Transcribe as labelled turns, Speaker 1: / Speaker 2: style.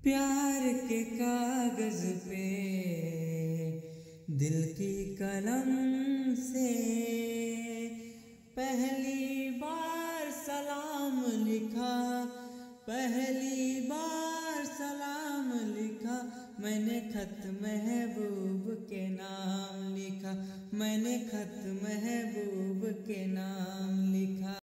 Speaker 1: प्यार के कागज पे दिल की कलम से पहली बार सलाम लिखा, पहली बार सलाम लिखा। मैंने खत महबूब के नाम लिखा, मैंने खत महबूब के नाम लिखा।